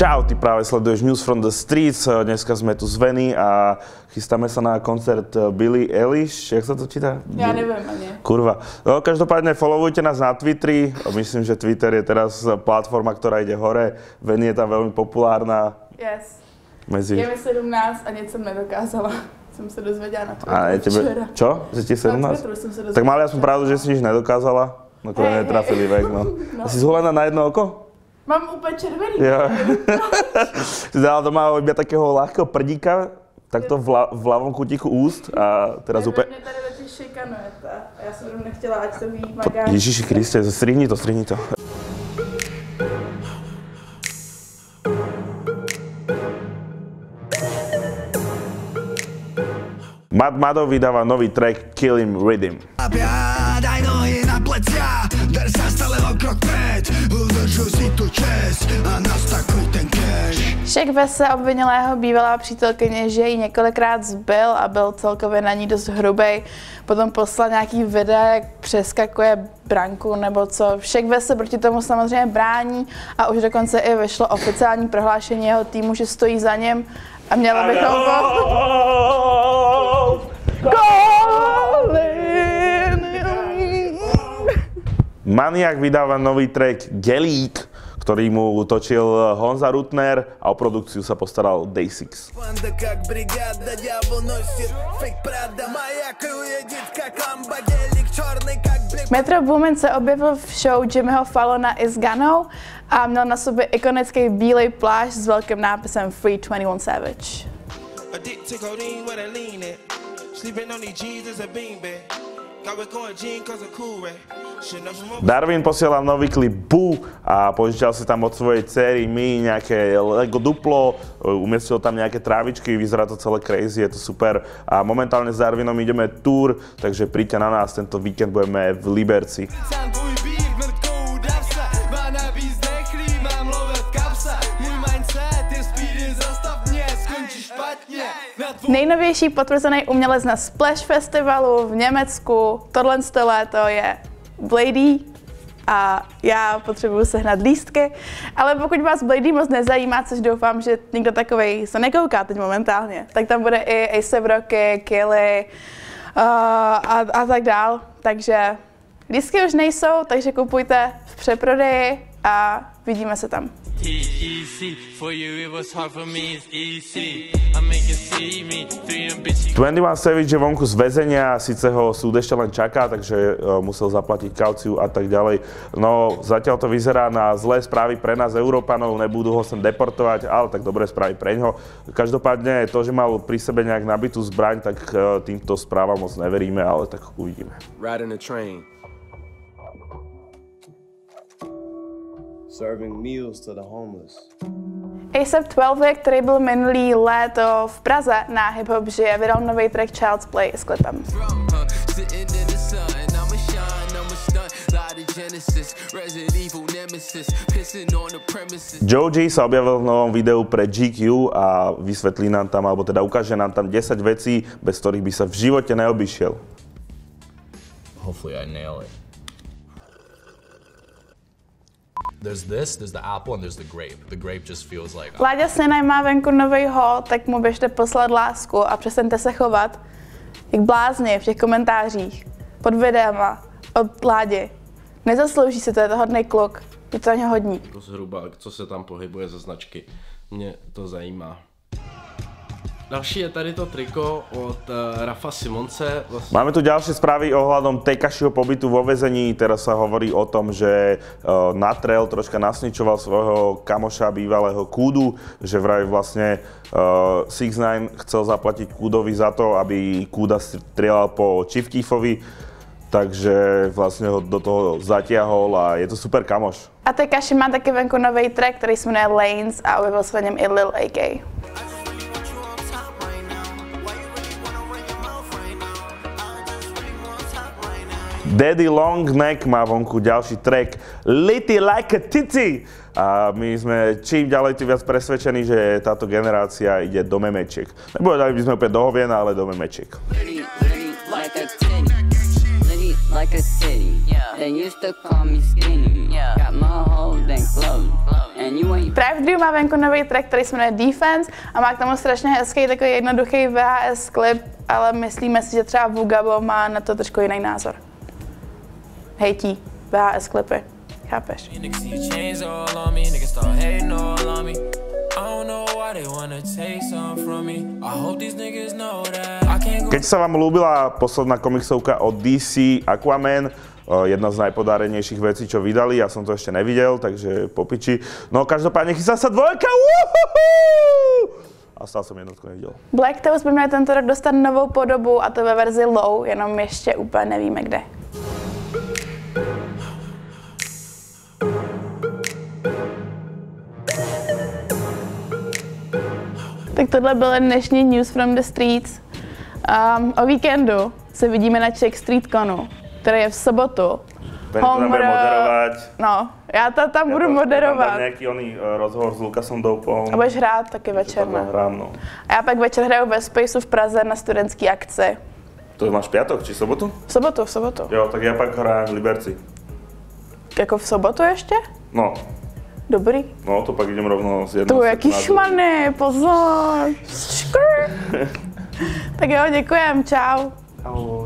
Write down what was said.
Čau, ty práve sleduješ News from the Streets, dneska sme tu s Veny a chystáme sa na koncert Billie Eilish, jak sa to číta? Ja neviem ani. Kurva. No, každopádne followujte nás na Twitteri, myslím, že Twitter je teraz platforma, ktorá ide hore, Veny je tam veľmi populárna. Yes. Je mi 17 a nic jsem nedokázala. Jsem se dozvěděla na Twitteru včera. Čo? Že ti 17? Na Twitteru jsem se dozvěděla. Tak mali aspoň pravdu, že si nič nedokázala. Nakonec netrafili vek, no. A si zholená na jedno oko? Mám úplně červený. Jo. Si dala doma iba takého ľahkého prdíka, takto v ľavom kútiku úst a teraz úplne... Mě tady večer šikanujete a já jsem nechtěla, ať se ví magáč. Ježiši Kriste, strihni to. Mad Mado vydáva nový track Kill Him Rhythm. Daj nohy na plecia, der sa stále o krok pred, udržuj si tu čest a nastakuj ten cash. Shaq West se obvinila jeho bývalá přítelkyně, že ji několikrát zbil a byl celkově na ní dost hrubej. Potom poslal nějaký videa, jak přeskakuje branku nebo co. Shaq West se proti tomu samozřejmě brání a už dokonce i vyšlo oficiální prohlášení jeho týmu, že stojí za něm a mělo bychom Maniak vydáva nový track Gelík, ktorý mu točil Honza Rutner a o produkciu sa postaral Day6. Metro Boomin se objevil v show Jimmyho Fallona i s Ganou a měl na sobě ikonický bílej plášť s velkým nápisem Free 21 Savage. Darwin posielal nový klip Boo a požičal si tam od svojej dcery My nejaké Lego duplo, umiestnil tam nejaké trávičky, vyzerá to celé crazy, je to super. A momentálne s Darwinom ideme tour, takže príďte na nás, tento víkend budeme v Liberci. Nejnovější potvrzený umělec na Splash Festivalu v Německu tohle léto je Blady a já potřebuju sehnat lístky, ale pokud vás Blady moc nezajímá, což doufám, že nikdo takovej se nekouká teď momentálně, tak tam bude i A$AP Rocky, Killy a tak dál, takže lístky už nejsou, takže kupujte v přeprodeji a vidíme se tam. 21 Savage je vonku z väzenia, síce ho súd ešte len čaká, takže musel zaplatiť kauciu a tak ďalej. No zatiaľ to vyzerá na zlé správy pre nás Európanov, nebudú ho sem deportovať, ale tak dobré správy preňho. Každopádne to, že mal pri sebe nejak nabitú zbraň, tak týmto správam moc neveríme, ale tak uvidíme. Riding a train. Serving meals to the homeless. A$AP 12, který byl minulý léto v Praze na Hip Hop Žije, vydal nový track Child's Play s klipem. Joji sa objavil v novom videu pre GQ a vysvetlí nám tam, alebo teda ukáže nám tam 10 vecí, bez ktorých by sa v živote neobyšiel. Hopefully I nail it. There's the apple and there's the grape. The grape just feels like... Láďa Sinaj má venku nový haul, tak mu běžte poslat lásku a přestaňte se chovat jak blázni v těch komentářích pod videama od Ládi. Nezaslouží si to, je to hodný kluk, je to ani hodní. Zhruba, co se tam pohybuje za značky, mě to zajímá. Další je tady to triko od Rafa Simonce. Máme tu ďalšie správy ohľadom Tekashiho pobytu vo väzení. Teraz sa hovorí o tom, že natrel, troška nasničoval svojho kamoša bývalého Kúdu, že vraj vlastne 6ix9ine chcel zaplatiť Kúdovi za to, aby Kúda strieľal po Chief Keefovi, takže vlastne ho do toho zatiahol a je to super kamoš. A Tekashi má taky venku nový track, který se jmenuje Lanes a objevil se v něm i Lil AK. Daddy Long Neck má vonku ďalší track Litty Like a Titty. A my sme čím ďalej tým viac presvedčení, že táto generácia ide do memečiek. Nepovedali by sme opäť do hoviena, ale do memečiek. Like a city, they used to call me skinny. Got my whole thing closed, and you ain't Drive má venku nový track, který se jmenuje Defense a má k tomu strašně hezký, takový jednoduchý VHS klip, ale myslíme si, že třeba Vugabo má na to trošku jiný názor. Hejtí VHS klipy, chápeš? Keď sa vám ľúbila posledná komiksovka od DC Aquaman, jedna z najpodarenejších vecí, čo vydali, ja som to ešte nevidel, takže popiči. No každopádne chystá sa dvojka, a stále som jednotku neviděl. Black Tails by měl tento rok dostat novou podobu a to ve verzi low, jenom ještě úplně nevíme kde. Tak tohle byl dnešní News from the Streets. O víkendu se vidíme na Czech Street Conu, který je v sobotu. Ten to tam bude moderovat. No, já to tam budu moderovat. Tam nějaký oný rozhovor s Lukasom Doupou. A budeš hrát taky večer, ne? Hrám, no. A já pak večer hraju ve Spaceu v Praze na studentský akci. To máš piatok, či sobotu? V sobotu. Jo, tak já pak hraju v Liberci. Jako v sobotu ještě? No. Dobrý. No, to pak idem rovno z jednoho. Tu, jaký šmany, pozor. Tak jo, děkujem, čau. Ahoj.